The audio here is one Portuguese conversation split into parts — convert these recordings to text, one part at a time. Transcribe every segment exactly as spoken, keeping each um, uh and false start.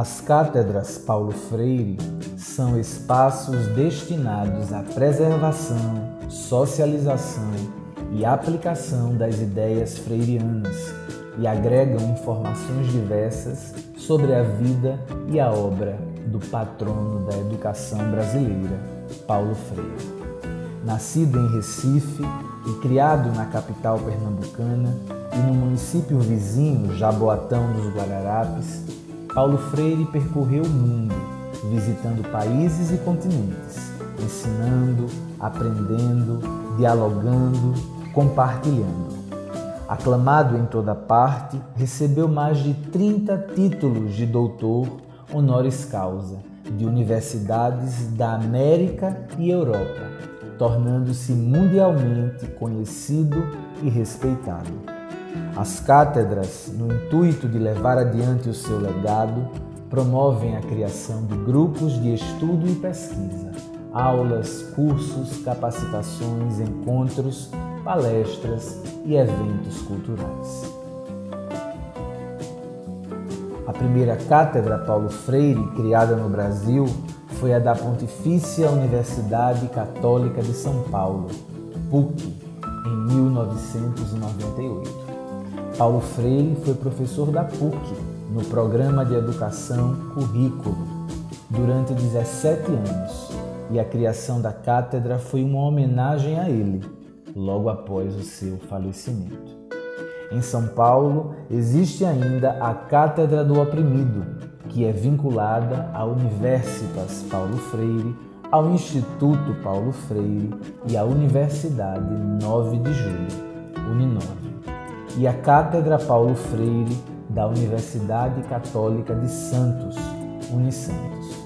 As cátedras Paulo Freire são espaços destinados à preservação, socialização e aplicação das ideias freirianas e agregam informações diversas sobre a vida e a obra do patrono da educação brasileira, Paulo Freire. Nascido em Recife e criado na capital pernambucana e no município vizinho, Jaboatão dos Guararapes, Paulo Freire percorreu o mundo, visitando países e continentes, ensinando, aprendendo, dialogando, compartilhando. Aclamado em toda parte, recebeu mais de trinta títulos de doutor honoris causa de universidades da América e Europa, tornando-se mundialmente conhecido e respeitado. As cátedras, no intuito de levar adiante o seu legado, promovem a criação de grupos de estudo e pesquisa, aulas, cursos, capacitações, encontros, palestras e eventos culturais. A primeira cátedra Paulo Freire, criada no Brasil, foi a da Pontifícia Universidade Católica de São Paulo, P U C, em mil novecentos e noventa e oito. Paulo Freire foi professor da P U C no Programa de Educação Currículo durante dezessete anos e a criação da cátedra foi uma homenagem a ele, logo após o seu falecimento. Em São Paulo, existe ainda a Cátedra do Oprimido, que é vinculada à Universitas Paulo Freire, ao Instituto Paulo Freire e à Universidade nove de julho, Uninove, e a Cátedra Paulo Freire da Universidade Católica de Santos, Unisantos.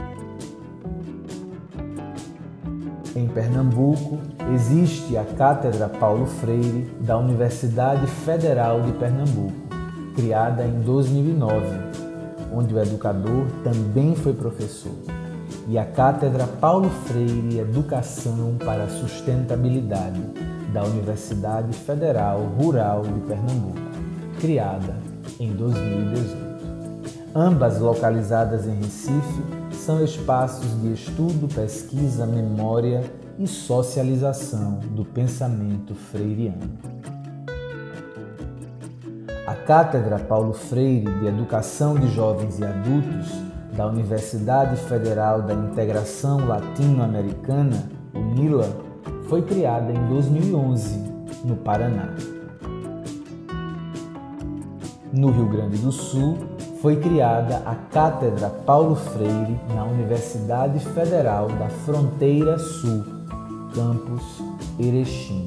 Em Pernambuco, existe a Cátedra Paulo Freire da Universidade Federal de Pernambuco, criada em dois mil e nove, onde o educador também foi professor, e a Cátedra Paulo Freire Educação para a Sustentabilidade da Universidade Federal Rural de Pernambuco, criada em dois mil e dezoito. Ambas localizadas em Recife, são espaços de estudo, pesquisa, memória e socialização do pensamento freiriano. A Cátedra Paulo Freire de Educação de Jovens e Adultos da Universidade Federal da Integração Latino-Americana, UNILA, foi criada em dois mil e onze, no Paraná. No Rio Grande do Sul, foi criada a Cátedra Paulo Freire na Universidade Federal da Fronteira Sul, campus Erechim.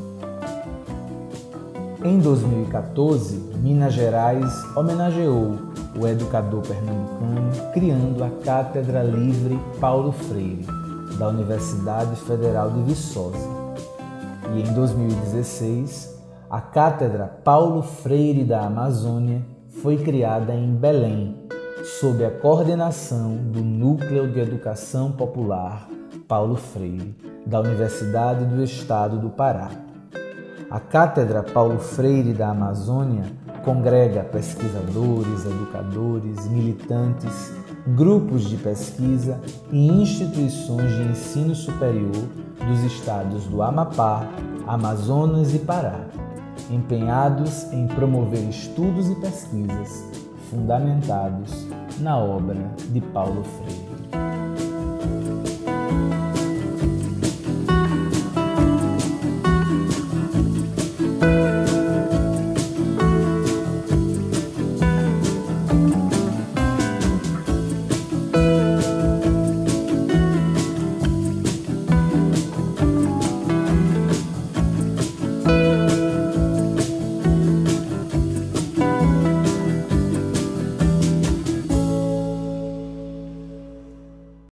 Em dois mil e quatorze, Minas Gerais homenageou o educador pernambucano criando a Cátedra Livre Paulo Freire, da Universidade Federal de Viçosa. E em dois mil e dezesseis, a Cátedra Paulo Freire da Amazônia foi criada em Belém, sob a coordenação do Núcleo de Educação Popular Paulo Freire, da Universidade do Estado do Pará. A Cátedra Paulo Freire da Amazônia congrega pesquisadores, educadores, militantes, grupos de pesquisa e instituições de ensino superior dos estados do Amapá, Amazonas e Pará, empenhados em promover estudos e pesquisas fundamentados na obra de Paulo Freire.